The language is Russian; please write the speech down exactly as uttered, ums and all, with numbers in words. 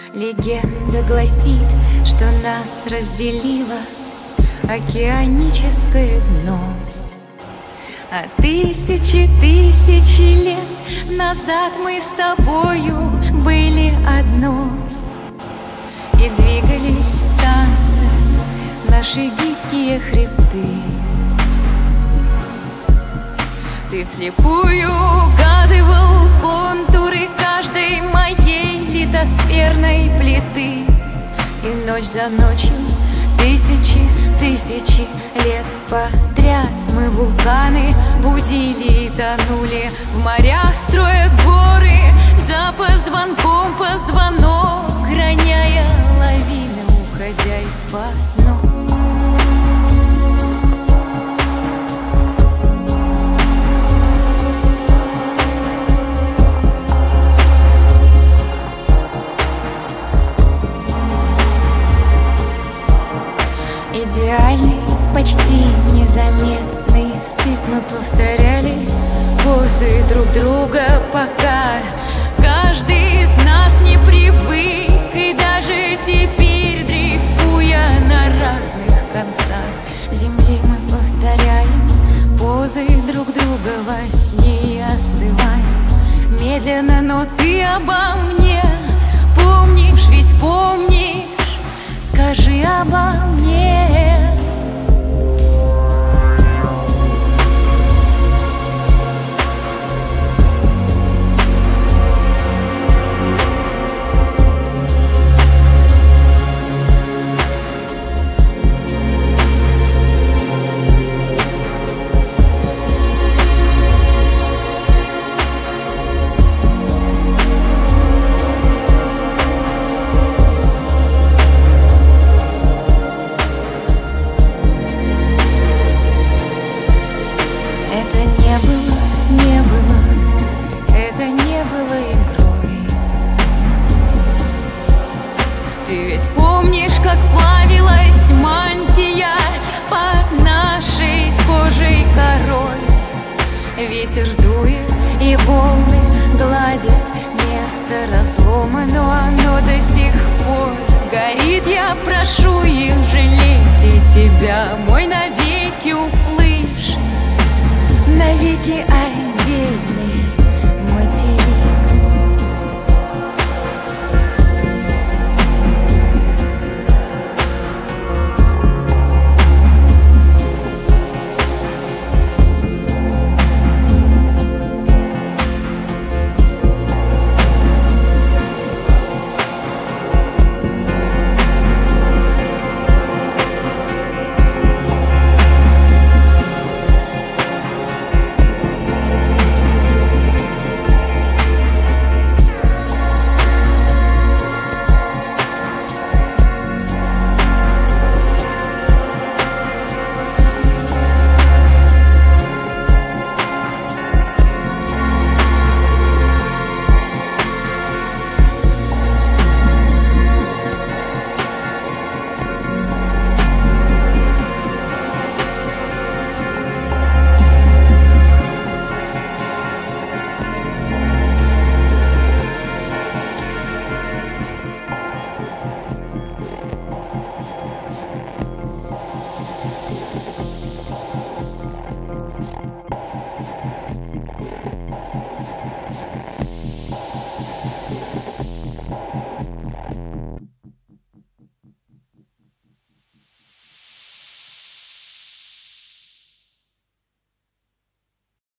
Легенда гласит, что нас разделило океаническое дно. А тысячи, тысячи лет назад мы с тобою были одно и двигались в танце наши гибкие хребты. Ты вслепую угадывал контуры каждой моей литосферной плиты, и ночь за ночью, тысячи, тысячи лет подряд мы вулканы будили и тонули в морях, строя горы за позвонком позвонок, роняя лавины, уходя из-под ног. Идеальный, почти незаметный стык мы повторяли позы друг друга, пока каждый из нас не привык. И даже теперь, дрейфуя на разных концах земли, мы повторяем позы друг друга во сне и остываем медленно. Но ты обо мне помнишь, ведь помнишь? Скажи обо мне. Это не было, не было, это не было игрой. Ты ведь помнишь, как плавилась мантия под нашей кожей корой? Ветер дует, и волны гладят место разлома, но оно до сих пор горит. Я прошу их, жалейте тебя, мой навеки уплывший, навеки, ай.